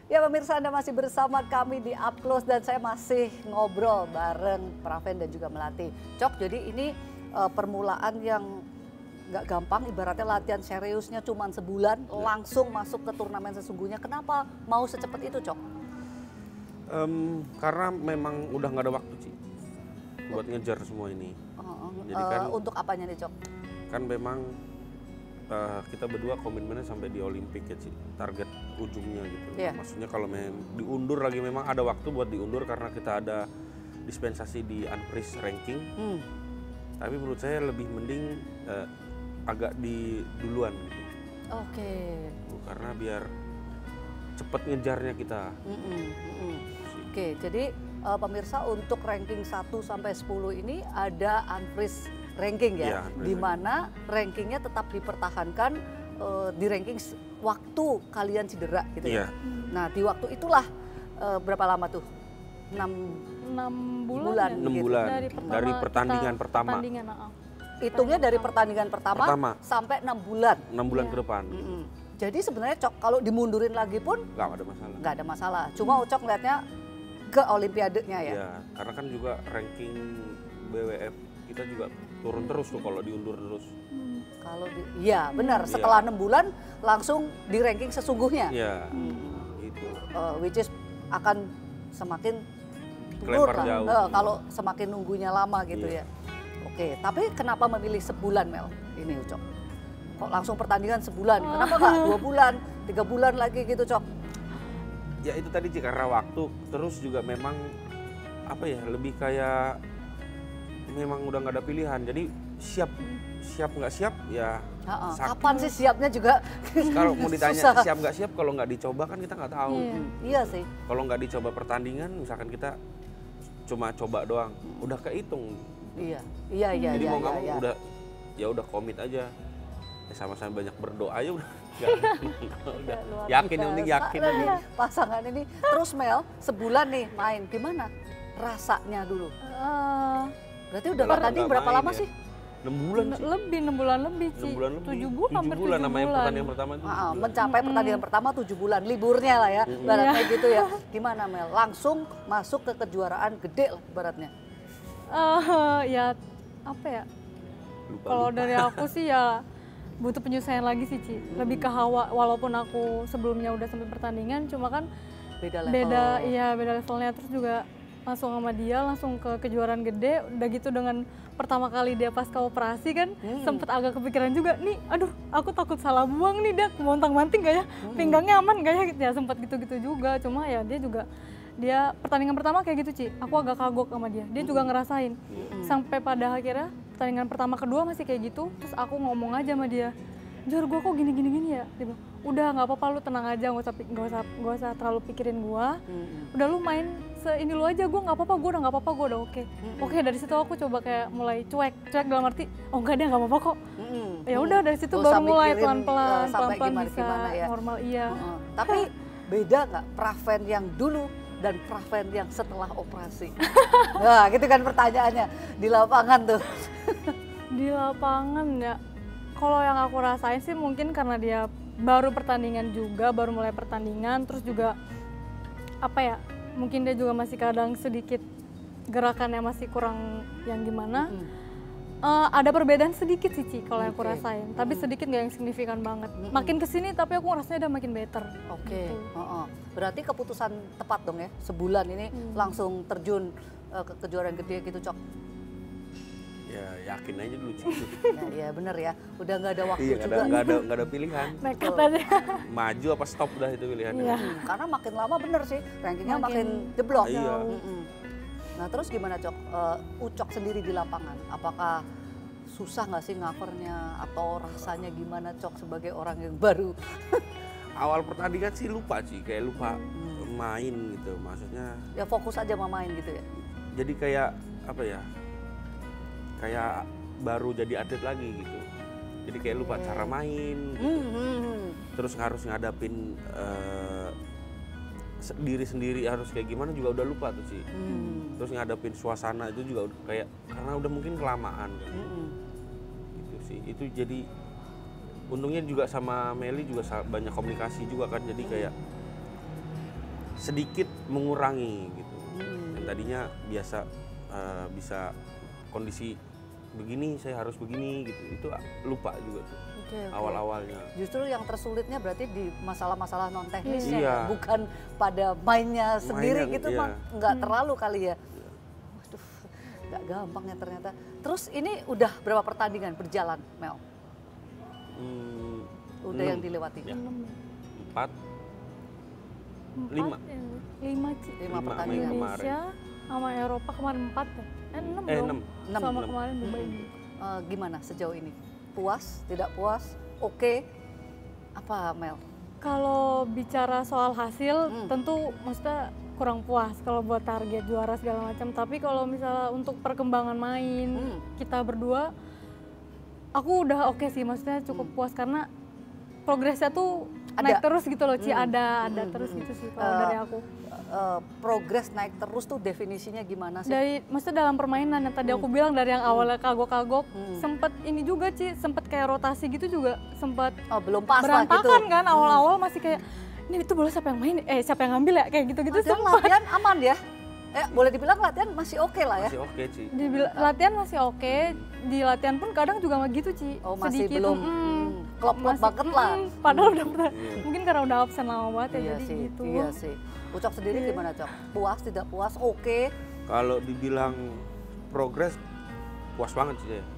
Ya pemirsa, Anda masih bersama kami di Up Close dan saya masih ngobrol bareng Praven dan juga Melati. Cok, jadi ini permulaan yang nggak gampang, ibaratnya latihan seriusnya cuma sebulan, langsung masuk ke turnamen sesungguhnya. Kenapa mau secepat itu, Cok? Karena memang udah nggak ada waktu sih buat ngejar semua ini. Jadi kan, untuk apanya nih, Cok? kan memang kita berdua komitmennya sampai di Olimpik ya sih, target ujungnya gitu. Yeah. Maksudnya kalau diundur lagi, memang ada waktu buat diundur karena kita ada dispensasi di unpris ranking. Tapi menurut saya lebih mending agak di duluan gitu. Oke. Karena biar cepet ngejarnya kita. Oke, jadi pemirsa untuk ranking 1 sampai 10 ini ada unpris ranking ya, di mana rankingnya tetap dipertahankan di ranking waktu kalian cedera gitu ya. Nah di waktu itulah berapa lama tuh? 6 bulan. 6 bulan dari pertandingan pertama. Hitungnya dari pertandingan pertama sampai 6 bulan. 6 bulan ke depan. Jadi sebenarnya Cok kalau dimundurin lagi pun nggak ada masalah. Nggak ada masalah. Cuma Ucok ngeliatnya ke Olimpiadenya ya. Iya, karena kan juga ranking BWF kita juga turun terus tuh kalau diundur terus. Kalau iya benar. Setelah 6 bulan langsung di ranking sesungguhnya. Iya. Itu. Which is akan semakin turun Kelempar jauh. kalau semakin nunggunya lama gitu ya. Oke, tapi kenapa memilih sebulan Mel ini Ucok? Kok langsung pertandingan sebulan? Kenapa nggak 2 bulan, 3 bulan lagi gitu Cok? Ya itu tadi sih karena waktu, terus juga memang apa ya, lebih kayak memang udah nggak ada pilihan. Jadi siap nggak siap ya. Kapan sih siapnya juga? Kalau mau ditanya susah. siap nggak siap, kalau nggak dicoba kan kita nggak tahu. Iya sih. Kalau nggak dicoba pertandingan, misalkan kita cuma coba doang, udah kehitung. Iya. Jadi mau nggak mau udah komit aja. Sama-sama banyak berdoa aja udah. Udah yakin, yang penting yakin ini. Pasangan ini. Terus Mel, sebulan nih main, gimana rasanya dulu? Berarti udah bertanding berapa lama sih? 6 bulan sih. 6 bulan lebih sih. 7 bulan, hampir 7 bulan. Namanya pertandingan pertama itu. Mencapai pertandingan pertama 7 bulan, liburnya lah ya, baratnya gitu ya. Gimana Mel? Langsung masuk ke kejuaraan gede lah baratnya. Ya apa ya? Kalau dari aku sih ya butuh penyesuaian lagi sih Ci. Lebih ke hawa, walaupun aku sebelumnya udah sampai pertandingan, cuma kan beda levelnya. Terus juga langsung sama dia langsung ke kejuaraan gede. Udah gitu dengan pertama kali dia pasca operasi kan sempet agak kepikiran juga nih, aduh aku takut salah buang nih, dia montang-manting gak ya, pinggangnya aman gak ya, ya sempet gitu-gitu juga. Cuma ya dia pertandingan pertama kayak gitu Ci, aku agak kagok sama dia juga ngerasain. Sampai pada akhirnya pertandingan pertama kedua masih kayak gitu, terus aku ngomong aja sama dia, Jor gue kok gini ya, dia bilang, udah nggak apa-apa lu tenang aja, nggak usah terlalu pikirin gua, udah lu main ini lu aja, gue nggak apa-apa, gue udah oke. Dari situ aku coba kayak mulai cuek dalam arti, oh enggak deh nggak apa-apa kok. Ya udah dari situ baru mulai pelan-pelan bisa ya. Normal Tapi beda nggak Praven yang dulu dan Praven yang setelah operasi? Nah gitu kan pertanyaannya di lapangan tuh. Di lapangan ya, kalau yang aku rasain sih mungkin karena dia baru pertandingan juga, baru mulai pertandingan, terus juga apa ya, mungkin dia juga masih kadang sedikit gerakannya masih kurang yang gimana. Ada perbedaan sedikit sih Ci kalau yang aku rasain, tapi sedikit nggak yang signifikan banget. Makin kesini tapi aku rasanya udah makin better. Oke. Berarti keputusan tepat dong ya, sebulan ini langsung terjun ke kejuaraan gede gitu Cok? Ya yakin aja dulu Ci. Iya bener ya, udah nggak ada waktu juga. Nggak ada pilihan. Nekat aja. Maju apa stop udah itu pilihannya. Karena makin lama bener sih, rankingnya makin jeblok. Iya. Nah terus gimana Cok, Ucok sendiri di lapangan, apakah susah nggak sih ngapernya atau rasanya gimana Cok sebagai orang yang baru? Awal pertandingan sih lupa sih, kayak lupa main gitu, maksudnya. Ya fokus aja sama main gitu ya? Jadi kayak apa ya, kayak baru jadi atlet lagi gitu. Jadi kayak lupa cara main gitu. Terus harus ngadapin diri sendiri harus kayak gimana juga udah lupa tuh sih. Terus ngadepin suasana itu juga kayak karena udah mungkin kelamaan kan. Gitu sih. Itu jadi untungnya juga sama Meli juga banyak komunikasi juga kan, jadi kayak sedikit mengurangi gitu. Yang tadinya biasa bisa kondisi begini, saya harus begini gitu, itu lupa juga tuh awal-awalnya. Justru yang tersulitnya berarti di masalah-masalah non teknisnya ya, bukan pada mainnya sendiri gitu, nggak terlalu kali ya. Waduh, nggak gampang ya ternyata. Terus ini udah berapa pertandingan berjalan, Mel? Udah 6 yang dilewati? Ya. 5 pertandingan. Indonesia sama Eropa kemarin 4 ya? 6 dong. 6 sama kemarin Dubai. Gimana sejauh ini? Puas? Tidak puas? Oke? Apa Mel? Kalau bicara soal hasil, tentu maksudnya kurang puas kalau buat target juara segala macam. Tapi kalau misalnya untuk perkembangan main kita berdua, aku udah oke sih, maksudnya cukup puas karena progresnya tuh naik terus gitu loh, Ci. Ada terus gitu sih kalau dari aku. Progres naik terus tuh definisinya gimana sih? Maksudnya dalam permainan yang tadi aku bilang dari yang awalnya kagok-kagok, sempet ini juga Ci, sempet kayak rotasi gitu juga, sempet belum pas berantakan gitu. Kan awal-awal masih kayak, ini itu bola siapa yang main, siapa yang ngambil ya, kayak gitu-gitu. Latihan aman ya? Boleh dibilang latihan masih oke lah ya? Masih oke, Ci. Latihan masih oke, di latihan pun kadang juga nggak gitu, Ci. Masih sedikit, belum klop-klop banget lah. Padahal udah mungkin karena udah absen lama banget ya, jadi sih, gitu. Iya sih. Ucok sendiri gimana, Cok? Puas, tidak puas, oke? Kalau dibilang progres, puas banget sih ya.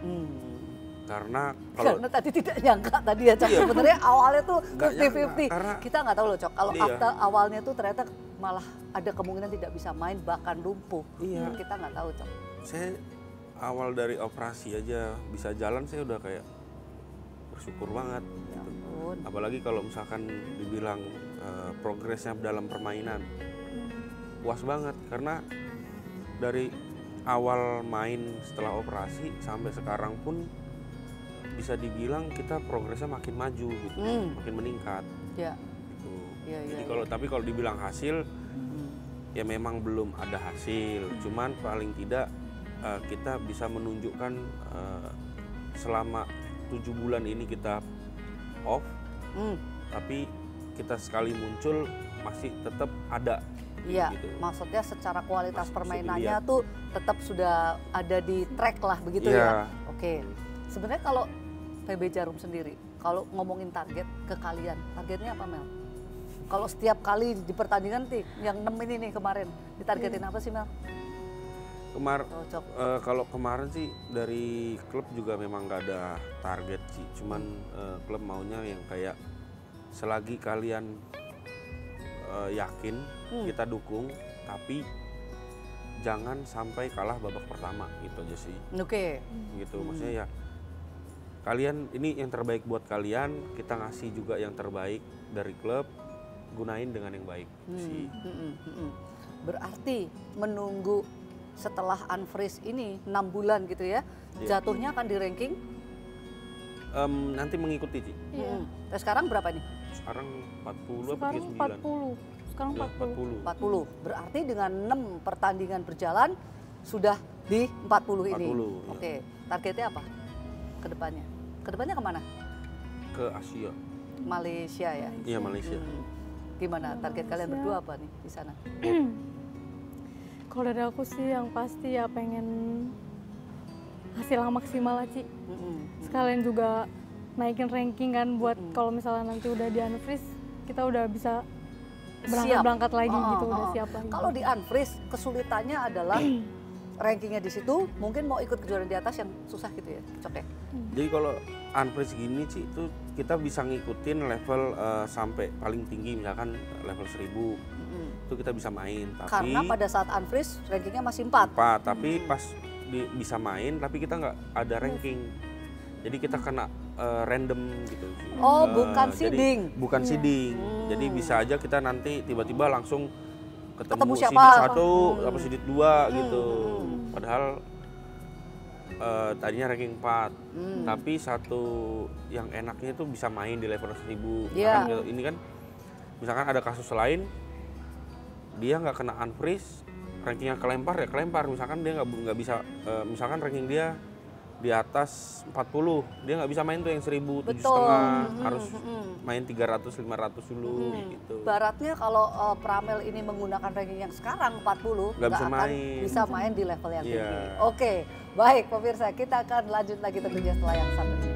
Karena tadi tidak nyangka tadi ya, Cok. Sebenarnya awalnya tuh 50-50. Kita nggak tahu loh, Cok. Kalau awalnya tuh ternyata malah ada kemungkinan tidak bisa main, bahkan lumpuh. Iya. Kita nggak tahu, Cok. Saya awal dari operasi aja bisa jalan, saya udah kayak bersyukur banget. Ya gitu. ampun. Apalagi kalau misalkan dibilang progresnya dalam permainan, puas banget. Karena dari awal main setelah operasi sampai sekarang pun bisa dibilang kita progresnya makin maju gitu, makin meningkat. Ya. Gitu. Ya, jadi tapi kalau dibilang hasil, ya memang belum ada hasil. Cuman paling tidak kita bisa menunjukkan selama 7 bulan ini kita off, tapi kita sekali muncul masih tetap ada. Iya, gitu. Maksudnya secara kualitas masih permainannya tuh tetap sudah ada di track lah begitu ya. Oke. Sebenarnya kalau PB Jarum sendiri, kalau ngomongin target ke kalian, targetnya apa Mel? Kalau setiap kali di pertandingan yang 6 ini nih kemarin, ditargetin apa sih Mel? Kalau kemarin sih dari klub juga memang nggak ada target sih, cuman klub maunya yang kayak selagi kalian yakin kita dukung, tapi jangan sampai kalah babak pertama, gitu aja sih. Oke. Gitu, maksudnya ya kalian ini yang terbaik buat kalian, kita ngasih juga yang terbaik dari klub, gunain dengan yang baik sih. Berarti menunggu setelah unfreeze ini 6 bulan gitu ya, jatuhnya akan di ranking? Nanti mengikuti, Ci. Sekarang berapa nih? Sekarang 40 atau 39? Sekarang 40. Berarti dengan 6 pertandingan berjalan sudah di 40 ini. 40, Oke, targetnya apa ke depannya? Ke depannya kemana? Ke Asia. Malaysia ya? Iya, Malaysia. Gimana target kalian berdua apa nih di sana? Kalau dari aku sih yang pasti ya pengen hasil yang maksimal lah, Ci. Sekalian juga naikin ranking kan buat kalau misalnya nanti udah di unfreeze kita udah bisa berangkat lagi gitu, udah siap lagi. Kalau di unfreeze kesulitannya adalah rankingnya di situ, mungkin mau ikut kejuaraan di atas yang susah gitu ya, Cok ya? Jadi kalau unfreeze gini sih itu kita bisa ngikutin level sampai paling tinggi, misalkan level 1000 itu kita bisa main. Tapi karena pada saat unfreeze rankingnya masih 4. Tapi pas bisa main tapi kita nggak ada ranking. Jadi kita kena random gitu. Bukan seeding. Bukan seeding. Jadi bisa aja kita nanti tiba-tiba langsung ketemu siapa? seeded 1 atau seeded 2 gitu. Padahal tadinya ranking 4. Tapi satu yang enaknya itu bisa main di level 1000. Gitu. Ini kan misalkan ada kasus lain dia nggak kena unfreeze, rankingnya kelempar ya kelempar. Misalkan dia nggak bisa, misalkan ranking dia di atas 40, dia nggak bisa main tuh yang 1.750, harus main 300-500 dulu gitu. Baratnya kalau Pramel ini menggunakan ranking yang sekarang 40, nggak bisa akan main. bisa main di level yang tinggi. Iya. Oke, baik pemirsa, kita akan lanjut lagi tentunya setelah yang satu ini.